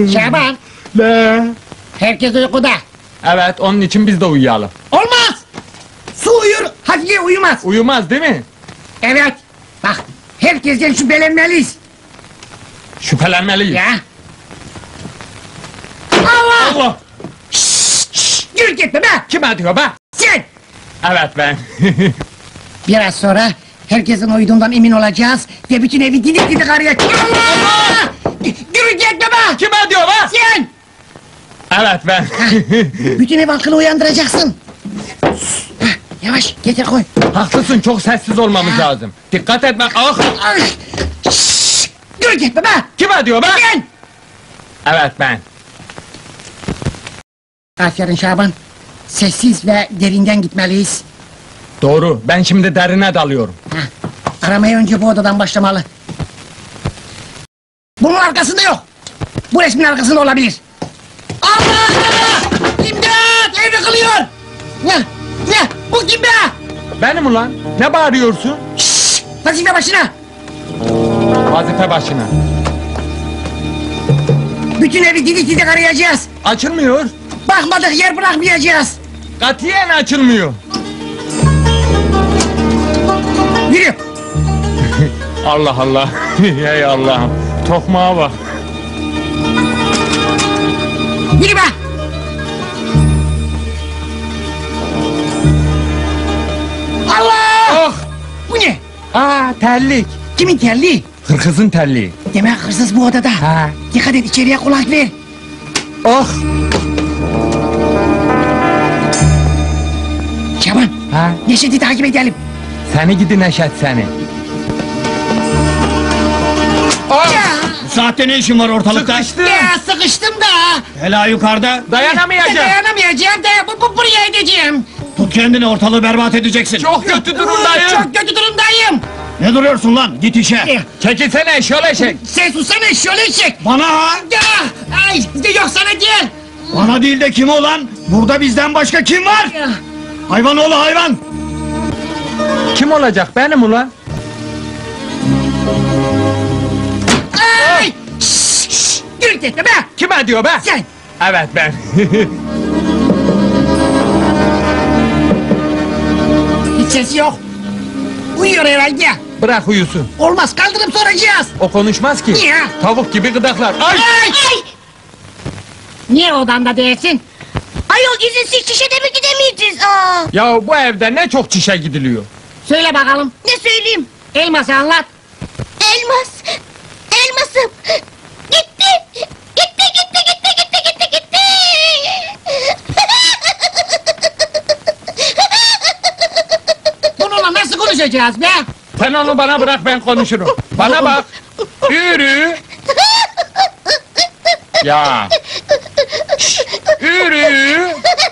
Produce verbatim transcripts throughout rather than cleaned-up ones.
Şaban, Ne? herkes uykuda. Evet, onun için biz de uyuyalım. Olmaz! Su uyur, Hatice uyumaz. Uyumaz değil mi? Evet, bak, herkesten şüphelenmeliyiz. Şüphelenmeliyiz. Ya! Allah! Allah! Yürü gitme be! Kime diyor be? Sen! Evet ben. Biraz sonra herkesin uyuduğundan emin olacağız ve bütün evi didik didik arayacağız. Allah! Yürü gitme be! Kime diyor be? Sen! Evet ben. Bütün ev halkını uyandıracaksın. Hah, yavaş, getir koy. Haklısın, çok sessiz olmamız lazım. Dikkat etme. Ah! Ay! Şşş! Yürü gitme be! Kime diyor be? Sen! Evet ben. Aferin Şaban. Sessiz ve derinden gitmeliyiz. Doğru, ben şimdi derine dalıyorum. Hah, aramaya önce bu odadan başlamalı. Bunun arkasında yok. Bu resmin arkasında olabilir. Allah! İmdat! Ev yıkılıyor! Ne? Ne? Bu kim be? Benim ulan, ne bağırıyorsun? Şşş! Vazife başına! Vazife başına. Bütün evi didik didik arayacağız. Açılmıyor. Bakmadık yer bırakmayacağız. Katiyen açılmıyor. Yürü! Allah Allah. Ey Allah'ım. Tokmağa bak. Yürü be! Allah! Oh! Bu ne? Aa, terlik. Kimin terliği? Hırkızın terliği. Demek hırsız bu odada. Ha. Dikkat et, içeriye kulak ver. Oh! Şaban, Ha? Neşet'i takip edelim. Seni gidi Neşet seni. Oh! Ya, Bu saatte ne işin var ortalıkta? Sıkıştım. ya sıkıştım da. Hela yukarıda. Dayanamayacağım. Dayanamayacağım da bu, bu, buraya edeceğim. Tut kendini, ortalığı berbat edeceksin. Çok kötü durumdayım. Çok kötü durumdayım. Ne duruyorsun lan? Git işe. Ya, Çekilsene şöyle eşek. sen susana, şöyle çek. Bana ha? Ya, ay, yok sana değil. Bana değil de kime ulan? Burada bizden başka kim var? Ya, Hayvan oğlu hayvan. Kim olacak, benim ulan? ay, şşş, şşş, yürü gitme be. Kime diyor be? Sen. Evet ben. Hiç sesi yok. Uyuyor herhalde. Bırak uyusun. Olmaz, kaldırıp soracağız. O konuşmaz ki. Niye? Tavuk gibi gıdaklar. Ay! Ay! Ay! Niye odanda değilsin? Ayol izinsiz çişe de mi gidemeyeceğiz? Aa, Ya bu evde ne çok çişe gidiliyor. Söyle bakalım. ne söyleyeyim? Elması anlat. Elmas! Elmasım! Gitti! Gitti gitti gitti gitti gitti gitti! Bununla nasıl konuşacağız be? Sen onu bana bırak, ben konuşurum. Bana bak. Yürü. Ya. Şşş, yürü.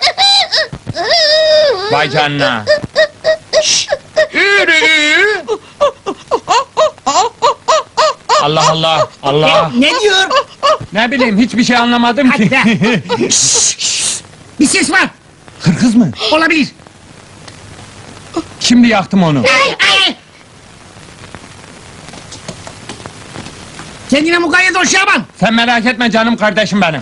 Vay canına. Şşş, yürü. Allah Allah. Allah. Ne, ne diyor? Ne bileyim, hiçbir şey anlamadım Hadi ki. be. Şşş, şşş. Bir ses var. Hırkız mı? Olabilir. Şimdi yaktım onu. Ay, ay. Kendine mukayyet ol Şaban. Sen merak etme canım kardeşim benim.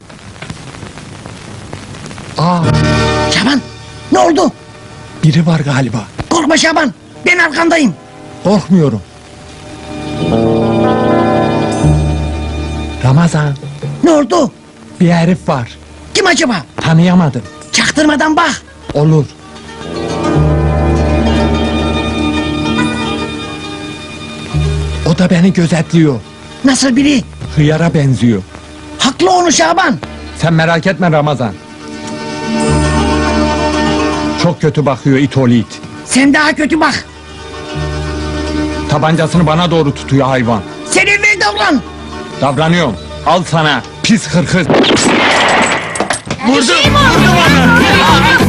Aa, Şaban, ne oldu? biri var galiba. Korkma Şaban, ben arkandayım. Korkmuyorum. Ramazan, Ne oldu? bir herif var. Kim acaba? Tanıyamadım. Çaktırmadan bak. Olur. O da beni gözetliyor. Nasıl biri? Hıyara benziyor. Haklı onu Şaban. Sen merak etme Ramazan. Çok kötü bakıyor it oğlu it. Sen daha kötü bak. Tabancasını bana doğru tutuyor hayvan. Sen evvel davran. Davranıyorum. Al sana pis hırkız. Bir şey mi oldu?